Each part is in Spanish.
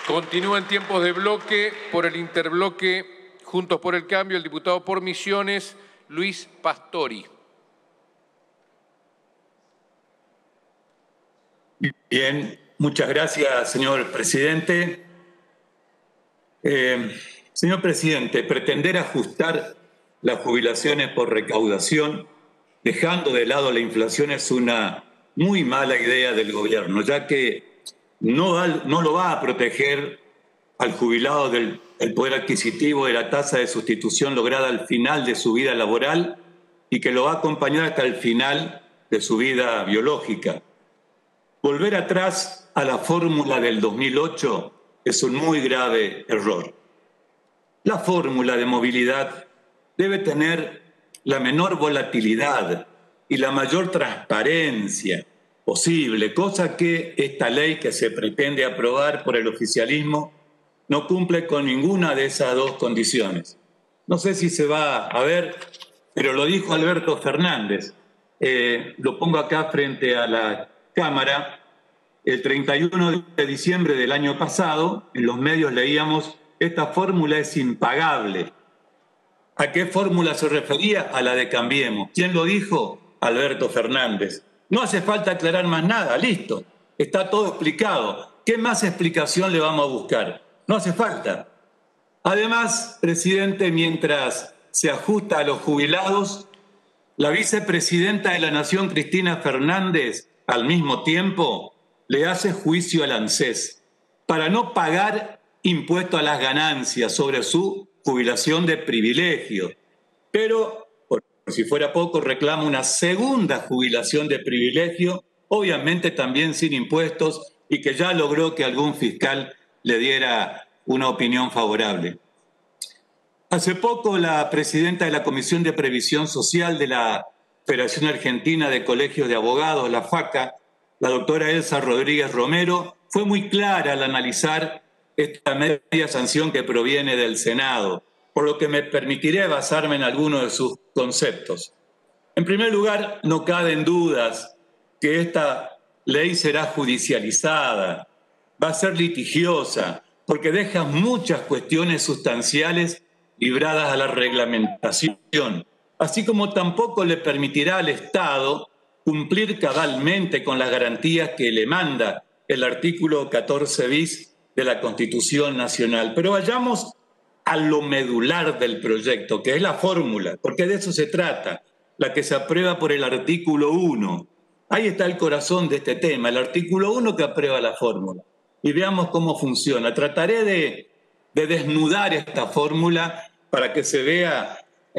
Continúa en tiempos de bloque por el interbloque Juntos por el Cambio, el diputado por Misiones, Luis Pastori. Bien, muchas gracias, señor presidente. Señor presidente, pretender ajustar las jubilaciones por recaudación, dejando de lado la inflación, es una muy mala idea del gobierno, ya que no lo va a proteger al jubilado del poder adquisitivo de la tasa de sustitución lograda al final de su vida laboral y que lo va a acompañar hasta el final de su vida biológica. Volver atrás a la fórmula del 2008 es un muy grave error. La fórmula de movilidad debe tener la menor volatilidad y la mayor transparencia posible, cosa que esta ley que se pretende aprobar por el oficialismo no cumple con ninguna de esas dos condiciones. No sé si se va a ver, pero lo dijo Alberto Fernández. Lo pongo acá frente a la Cámara. El 31 de diciembre del año pasado, en los medios leíamos: esta fórmula es impagable. ¿A qué fórmula se refería? A la de Cambiemos. ¿Quién lo dijo? Alberto Fernández. No hace falta aclarar más nada, listo. Está todo explicado. ¿Qué más explicación le vamos a buscar? No hace falta. Además, presidente, mientras se ajusta a los jubilados, la vicepresidenta de la Nación, Cristina Fernández, al mismo tiempo le hace juicio al ANSES para no pagar impuesto a las ganancias sobre su jubilación de privilegio. Pero, por si fuera poco, reclama una segunda jubilación de privilegio, obviamente también sin impuestos, y que ya logró que algún fiscal le diera una opinión favorable. Hace poco, la presidenta de la Comisión de Previsión Social de la Federación Argentina de Colegios de Abogados, la FACA, la doctora Elsa Rodríguez Romero, fue muy clara al analizar esta media sanción que proviene del Senado, por lo que me permitiré basarme en algunos de sus conceptos. En primer lugar, no caben dudas que esta ley será judicializada, va a ser litigiosa, porque deja muchas cuestiones sustanciales libradas a la reglamentación, así como tampoco le permitirá al Estado cumplir cabalmente con las garantías que le manda el artículo 14 bis de la Constitución Nacional. Pero vayamos a lo medular del proyecto, que es la fórmula, porque de eso se trata, la que se aprueba por el artículo 1. Ahí está el corazón de este tema, el artículo 1 que aprueba la fórmula. Y veamos cómo funciona. Trataré de desnudar esta fórmula para que se vea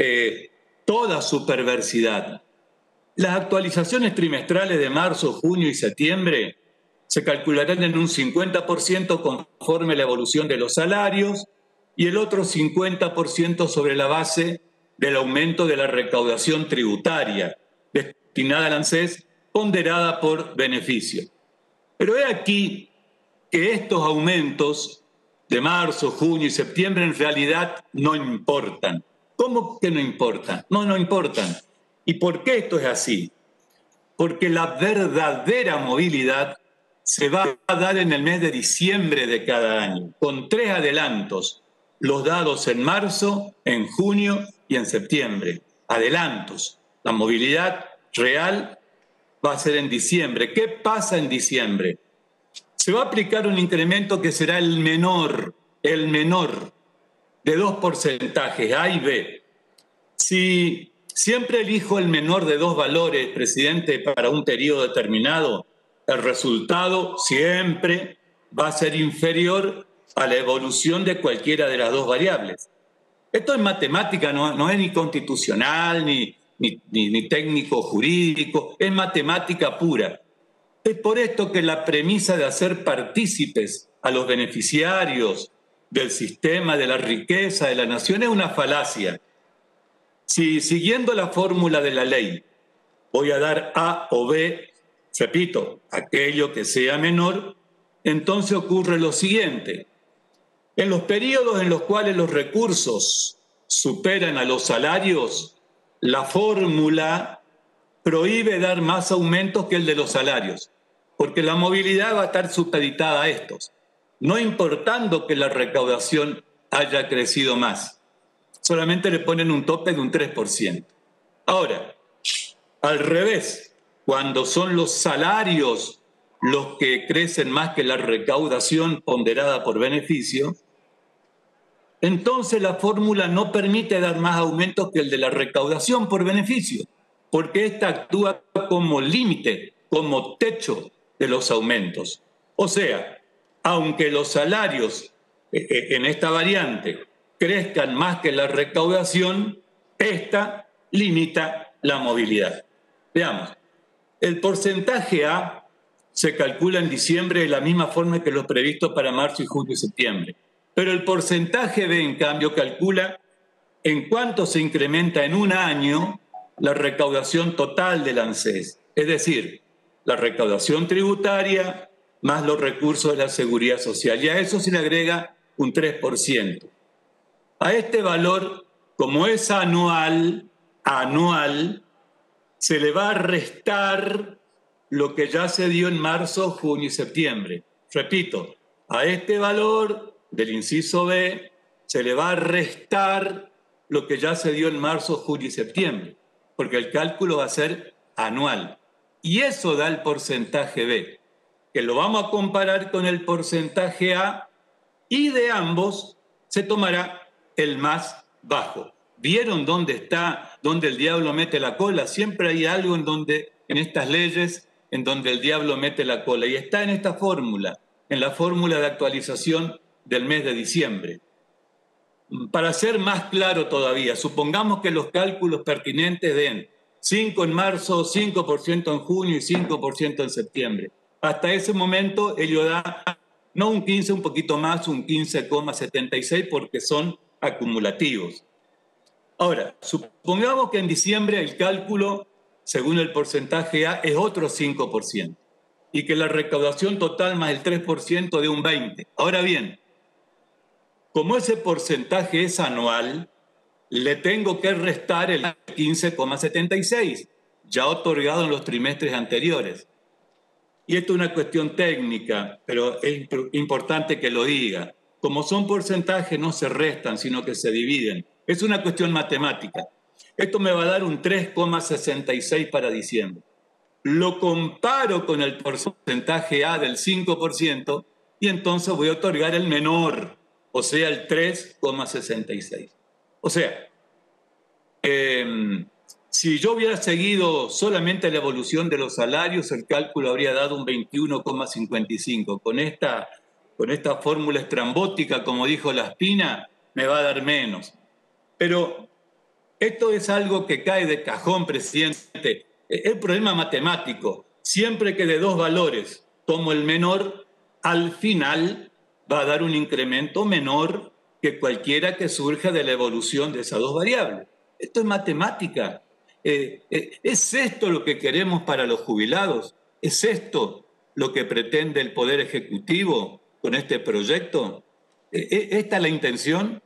toda su perversidad. Las actualizaciones trimestrales de marzo, junio y septiembre se calcularán en un 50% conforme a la evolución de los salarios y el otro 50% sobre la base del aumento de la recaudación tributaria destinada al ANSES, ponderada por beneficio. Pero he aquí que estos aumentos de marzo, junio y septiembre en realidad no importan. ¿Cómo que no importan? No importan. ¿Y por qué esto es así? Porque la verdadera movilidad se va a dar en el mes de diciembre de cada año, con 3 adelantos, los dados en marzo, en junio y en septiembre. Adelantos. La movilidad real va a ser en diciembre. ¿Qué pasa en diciembre? Se va a aplicar un incremento que será el menor, de 2 porcentajes, A y B. Si siempre elijo el menor de 2 valores, presidente, para un periodo determinado, el resultado siempre va a ser inferior a la evolución de cualquiera de las 2 variables. Esto en matemática no es ni constitucional, ni técnico jurídico, es matemática pura. Es por esto que la premisa de hacer partícipes a los beneficiarios del sistema, de la riqueza de la nación, es una falacia. Si siguiendo la fórmula de la ley voy a dar A o B, repito, aquello que sea menor, entonces ocurre lo siguiente. En los periodos en los cuales los recursos superan a los salarios, la fórmula prohíbe dar más aumentos que el de los salarios, porque la movilidad va a estar supeditada a estos. no importando que la recaudación haya crecido más. Solamente le ponen un tope de un 3%. Ahora, al revés, cuando son los salarios los que crecen más que la recaudación ponderada por beneficio, entonces la fórmula no permite dar más aumentos que el de la recaudación por beneficio, porque ésta actúa como límite, como techo de los aumentos. O sea, aunque los salarios en esta variante crezcan más que la recaudación, esta limita la movilidad. Veamos, el porcentaje A se calcula en diciembre de la misma forma que los previstos para marzo y julio y septiembre. Pero el porcentaje B, en cambio, calcula en cuánto se incrementa en un año la recaudación total del ANSES. Es decir, la recaudación tributaria más los recursos de la seguridad social. Y a eso se le agrega un 3%. A este valor, como es anual, se le va a restar lo que ya se dio en marzo, junio y septiembre. Repito, a este valor del inciso B se le va a restar lo que ya se dio en marzo, junio y septiembre, porque el cálculo va a ser anual. Y eso da el porcentaje B, que lo vamos a comparar con el porcentaje A, y de ambos se tomará el más bajo. ¿Vieron dónde está, dónde el diablo mete la cola? Siempre hay algo en estas leyes, en donde el diablo mete la cola. Y está en esta fórmula, en la fórmula de actualización del mes de diciembre. Para ser más claro todavía, supongamos que los cálculos pertinentes den 5 en marzo, 5% en junio y 5% en septiembre. Hasta ese momento ello da no un 15, un poquito más, un 15,76 porque son acumulativos. Ahora, supongamos que en diciembre el cálculo, según el porcentaje A, es otro 5% y que la recaudación total más el 3% de un 20%. Ahora bien, como ese porcentaje es anual, le tengo que restar el 15,76, ya otorgado en los trimestres anteriores. Y esto es una cuestión técnica, pero es importante que lo diga. Como son porcentajes, no se restan, sino que se dividen. Es una cuestión matemática. Esto me va a dar un 3,66 para diciembre. Lo comparo con el porcentaje A del 5% y entonces voy a otorgar el menor, o sea, el 3,66. O sea, si yo hubiera seguido solamente la evolución de los salarios, el cálculo habría dado un 21,55. Con esta fórmula estrambótica, como dijo Laspina, me va a dar menos. Pero esto es algo que cae de cajón, presidente. El problema matemático, siempre que de dos valores tomo el menor, al final va a dar un incremento menor que cualquiera que surja de la evolución de esas dos variables. Esto es matemática. ¿Es esto lo que queremos para los jubilados? ¿Es esto lo que pretende el Poder Ejecutivo con este proyecto? ¿Esta es la intención?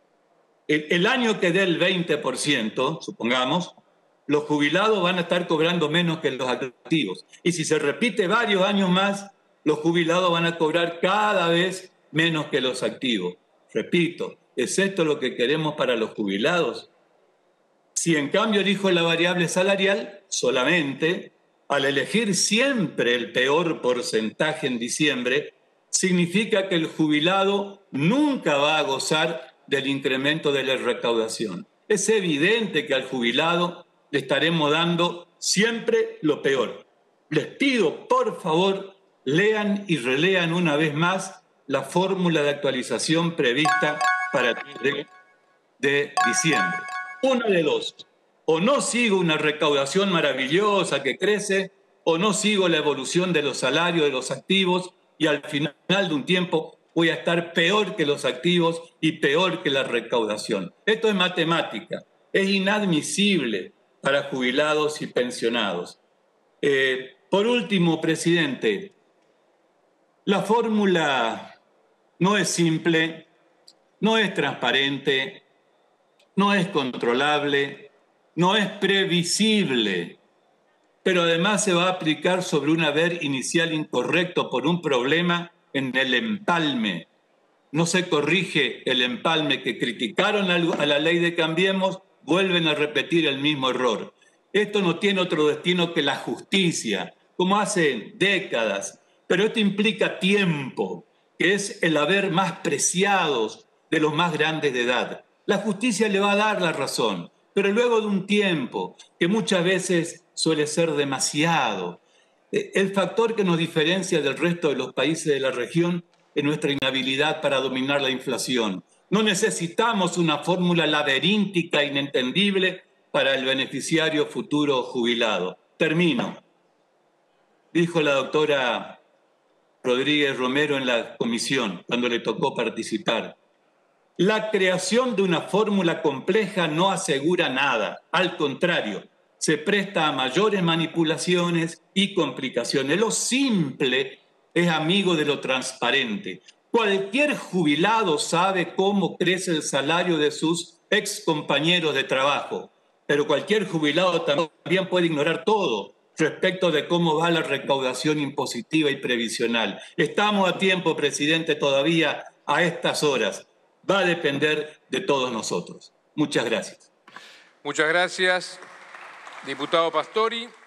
El año que dé el 20%, supongamos, los jubilados van a estar cobrando menos que los activos. Y si se repite varios años más, los jubilados van a cobrar cada vez menos que los activos. Repito, ¿es esto lo que queremos para los jubilados? Si en cambio elijo la variable salarial, solamente, al elegir siempre el peor porcentaje en diciembre, significa que el jubilado nunca va a gozar del incremento de la recaudación. Es evidente que al jubilado le estaremos dando siempre lo peor. Les pido, por favor, lean y relean una vez más la fórmula de actualización prevista para el de diciembre. Una de dos, o no sigo una recaudación maravillosa que crece, o no sigo la evolución de los salarios de los activos y al final de un tiempo voy a estar peor que los activos y peor que la recaudación. Esto es matemática, es inadmisible para jubilados y pensionados. Por último, presidente, la fórmula no es simple, no es transparente, no es controlable, no es previsible, pero además se va a aplicar sobre un haber inicial incorrecto por un problema en el empalme. No se corrige el empalme que criticaron a la ley de Cambiemos, vuelven a repetir el mismo error. Esto no tiene otro destino que la justicia, como hace décadas, pero esto implica tiempo, que es el haber más preciados de los más grandes de edad. La justicia le va a dar la razón, pero luego de un tiempo, que muchas veces suele ser demasiado. El factor que nos diferencia del resto de los países de la región es nuestra inhabilidad para dominar la inflación. No necesitamos una fórmula laberíntica, inentendible para el beneficiario futuro jubilado. Termino. Dijo la doctora Rodríguez Romero en la comisión, cuando le tocó participar: la creación de una fórmula compleja no asegura nada. Al contrario, se presta a mayores manipulaciones y complicaciones. Lo simple es amigo de lo transparente. Cualquier jubilado sabe cómo crece el salario de sus excompañeros de trabajo, pero cualquier jubilado también puede ignorar todo respecto de cómo va la recaudación impositiva y previsional. Estamos a tiempo, presidente, todavía a estas horas. Va a depender de todos nosotros. Muchas gracias. Muchas gracias, diputado Pastori.